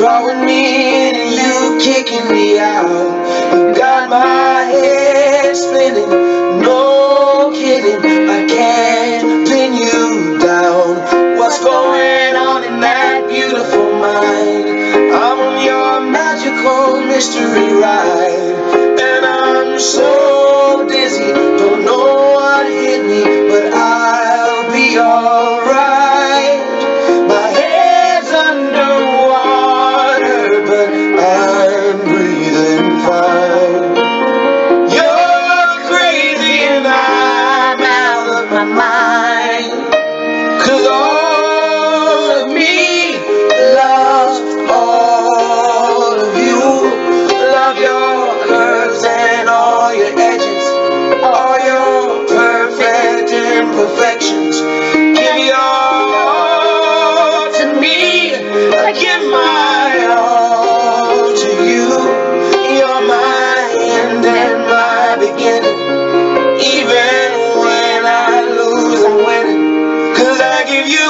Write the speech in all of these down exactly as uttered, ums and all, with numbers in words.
drawing me in and you kicking me out. You got my head spinning, no kidding, I can't pin you down. What's going on in that beautiful mind? I'm on your magical mystery ride, and I'm so dizzy, don't know what hit me, but I'll be alright. My head's underwater, but I'm breathing fine. You're crazy and I'm out of my mind, 'cause all of me loves all of you. Love your curves and all your edges, all your perfect imperfections. Give your all to me, I give my all to you. You're my end and my beginning. Even when I lose, I'm winning, 'cause I give you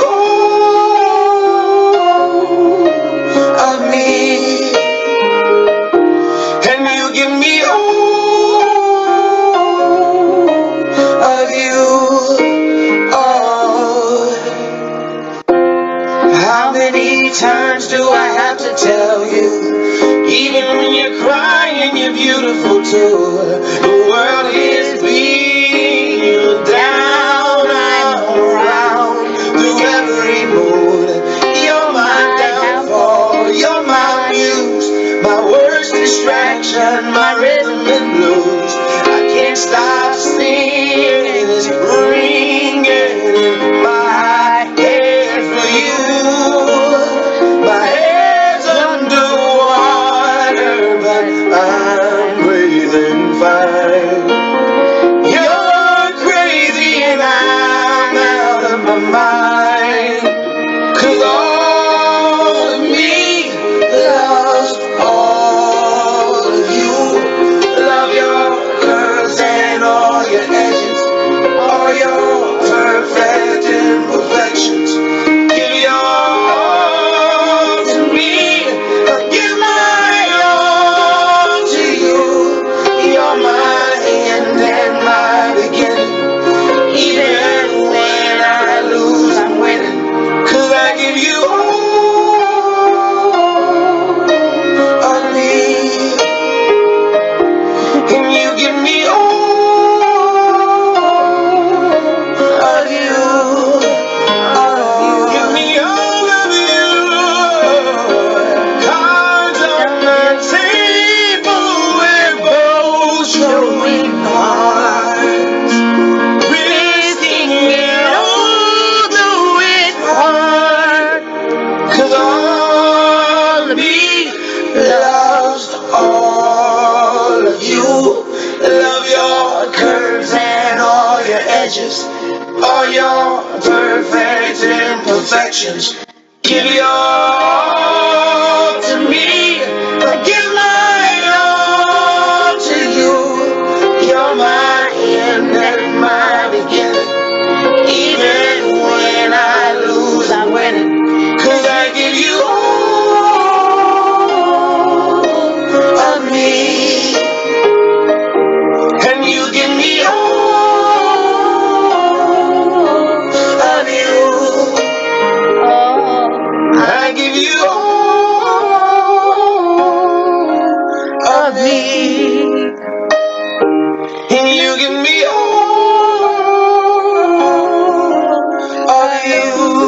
all of me, and you give me all of you. Oh, how many times do I have to tell you? Even when you're crying, you're beautiful too. The world is beating you down. I'm around through every mood. You're my downfall, you're my muse, my worst distraction, my rhythm and blues. I can't stop singing, it's ringing in my head for you. My head's underwater, but I'm breathing fine. You're crazy and I'm out of my mind, 'cause all of me loves all of you. Love your curves and all your edges, all your perfect imperfections. Give your all to me, I give my all to you. You're my end and my beginning. Even when I lose, I'm winning, 'cause I give you all of me, and you give me all of you. You give me all of you. Cards on the table, we're both showing hearts, risking it all, though it's hard, 'cause all of me loves all of you. Love your curves and all your edges, all your perfect imperfections. Give your all to me, I give my all to you. You're my end and my beginning. Even when I lose, I'm winning, 'cause I give you all of me, and you give me all of you. I give you all of me, and you give me all of you.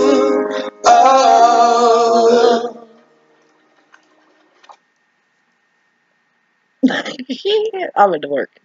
Oh. I went to work.